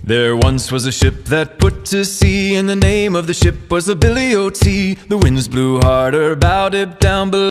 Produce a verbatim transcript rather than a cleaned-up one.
There once was a ship that put to sea, and the name of the ship was the Billy O T. The winds blew harder, bowed it down below.